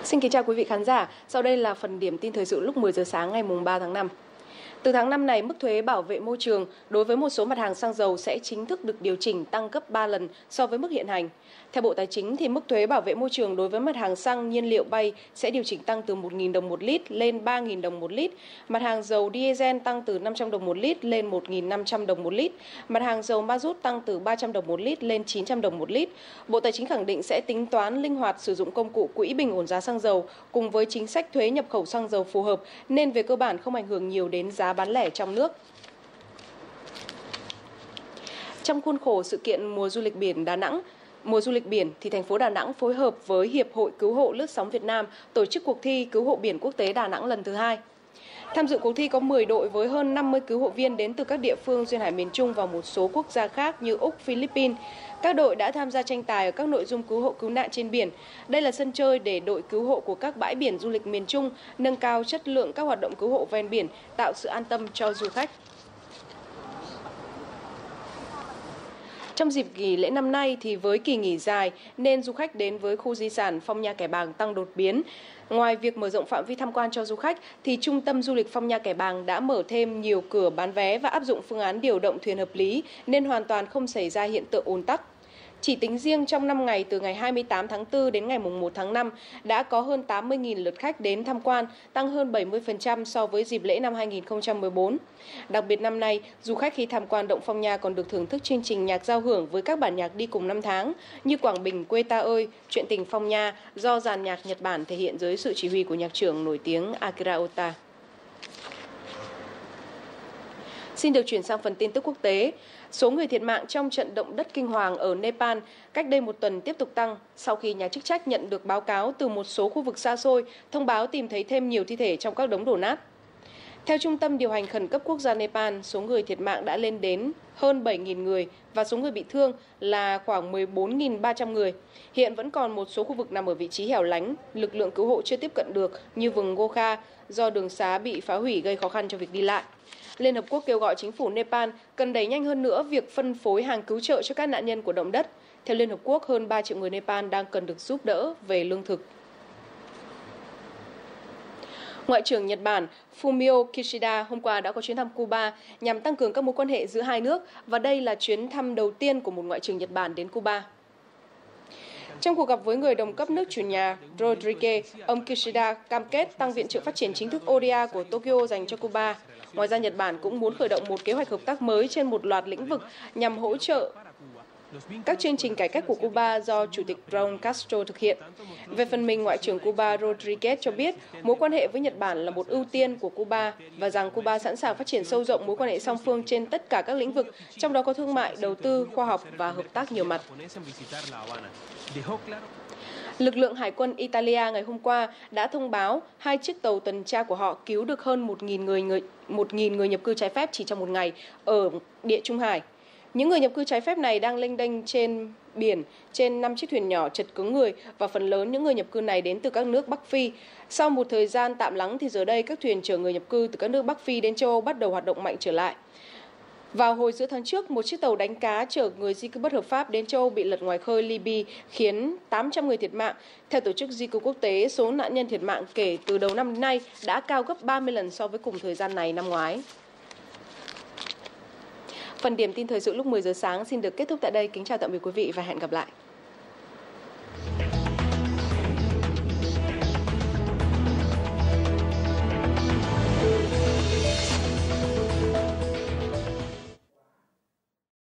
Xin kính chào quý vị khán giả. Sau đây là phần điểm tin thời sự lúc 10 giờ sáng ngày 3 tháng 5. Từ tháng 5 này, mức thuế bảo vệ môi trường đối với một số mặt hàng xăng dầu sẽ chính thức được điều chỉnh tăng gấp 3 lần so với mức hiện hành. Theo Bộ Tài chính, thì mức thuế bảo vệ môi trường đối với mặt hàng xăng, nhiên liệu bay sẽ điều chỉnh tăng từ 1.000 đồng một lít lên 3.000 đồng một lít. Mặt hàng dầu diesel tăng từ 500 đồng một lít lên 1.500 đồng một lít. Mặt hàng dầu ma rút tăng từ 300 đồng một lít lên 900 đồng một lít. Bộ Tài chính khẳng định sẽ tính toán linh hoạt sử dụng công cụ quỹ bình ổn giá xăng dầu cùng với chính sách thuế nhập khẩu xăng dầu phù hợp nên về cơ bản không ảnh hưởng nhiều đến giá bán lẻ trong nước. Trong khuôn khổ sự kiện mùa du lịch biển thì thành phố Đà Nẵng phối hợp với Hiệp hội Cứu hộ lướt sóng Việt Nam tổ chức cuộc thi Cứu hộ biển quốc tế Đà Nẵng lần thứ 2. Tham dự cuộc thi có 10 đội với hơn 50 cứu hộ viên đến từ các địa phương duyên hải miền Trung và một số quốc gia khác như Úc, Philippines. Các đội đã tham gia tranh tài ở các nội dung cứu hộ cứu nạn trên biển. Đây là sân chơi để đội cứu hộ của các bãi biển du lịch miền Trung nâng cao chất lượng các hoạt động cứu hộ ven biển, tạo sự an tâm cho du khách. Trong dịp nghỉ lễ năm nay thì với kỳ nghỉ dài nên du khách đến với khu di sản Phong Nha Kẻ Bàng tăng đột biến. Ngoài việc mở rộng phạm vi tham quan cho du khách thì Trung tâm Du lịch Phong Nha Kẻ Bàng đã mở thêm nhiều cửa bán vé và áp dụng phương án điều động thuyền hợp lý nên hoàn toàn không xảy ra hiện tượng ùn tắc. Chỉ tính riêng trong 5 ngày từ ngày 28 tháng 4 đến ngày 1 tháng 5 đã có hơn 80.000 lượt khách đến tham quan, tăng hơn 70% so với dịp lễ năm 2014. Đặc biệt năm nay, du khách khi tham quan Động Phong Nha còn được thưởng thức chương trình nhạc giao hưởng với các bản nhạc đi cùng năm tháng như Quảng Bình quê ta ơi, Chuyện tình Phong Nha do dàn nhạc Nhật Bản thể hiện dưới sự chỉ huy của nhạc trưởng nổi tiếng Akira Ota. Xin được chuyển sang phần tin tức quốc tế. Số người thiệt mạng trong trận động đất kinh hoàng ở Nepal cách đây một tuần tiếp tục tăng sau khi nhà chức trách nhận được báo cáo từ một số khu vực xa xôi thông báo tìm thấy thêm nhiều thi thể trong các đống đổ nát. Theo Trung tâm Điều hành Khẩn cấp Quốc gia Nepal, số người thiệt mạng đã lên đến hơn 7.000 người và số người bị thương là khoảng 14.300 người. Hiện vẫn còn một số khu vực nằm ở vị trí hẻo lánh, lực lượng cứu hộ chưa tiếp cận được như vùng Gokha do đường xá bị phá hủy gây khó khăn cho việc đi lại. Liên Hợp Quốc kêu gọi chính phủ Nepal cần đẩy nhanh hơn nữa việc phân phối hàng cứu trợ cho các nạn nhân của động đất. Theo Liên Hợp Quốc, hơn 3 triệu người Nepal đang cần được giúp đỡ về lương thực. Ngoại trưởng Nhật Bản Fumio Kishida hôm qua đã có chuyến thăm Cuba nhằm tăng cường các mối quan hệ giữa hai nước và đây là chuyến thăm đầu tiên của một ngoại trưởng Nhật Bản đến Cuba. Trong cuộc gặp với người đồng cấp nước chủ nhà Rodriguez, ông Kishida cam kết tăng viện trợ phát triển chính thức ODA của Tokyo dành cho Cuba. Ngoài ra, Nhật Bản cũng muốn khởi động một kế hoạch hợp tác mới trên một loạt lĩnh vực nhằm hỗ trợ các chương trình cải cách của Cuba do Chủ tịch Raúl Castro thực hiện. Về phần mình, Ngoại trưởng Cuba Rodriguez cho biết mối quan hệ với Nhật Bản là một ưu tiên của Cuba và rằng Cuba sẵn sàng phát triển sâu rộng mối quan hệ song phương trên tất cả các lĩnh vực, trong đó có thương mại, đầu tư, khoa học và hợp tác nhiều mặt. Lực lượng Hải quân Italia ngày hôm qua đã thông báo 2 chiếc tàu tuần tra của họ cứu được hơn 1.000 người nhập cư trái phép chỉ trong một ngày ở Địa Trung Hải. Những người nhập cư trái phép này đang lênh đênh trên biển trên 5 chiếc thuyền nhỏ chật cứng người và phần lớn những người nhập cư này đến từ các nước Bắc Phi. Sau một thời gian tạm lắng thì giờ đây các thuyền chở người nhập cư từ các nước Bắc Phi đến châu Âu bắt đầu hoạt động mạnh trở lại. Vào hồi giữa tháng trước, một chiếc tàu đánh cá chở người di cư bất hợp pháp đến châu Âu bị lật ngoài khơi Libya khiến 800 người thiệt mạng. Theo Tổ chức Di cư Quốc tế, số nạn nhân thiệt mạng kể từ đầu năm đến nay đã cao gấp 30 lần so với cùng thời gian này năm ngoái. Phần điểm tin thời sự lúc 10 giờ sáng xin được kết thúc tại đây. Kính chào tạm biệt quý vị và hẹn gặp lại.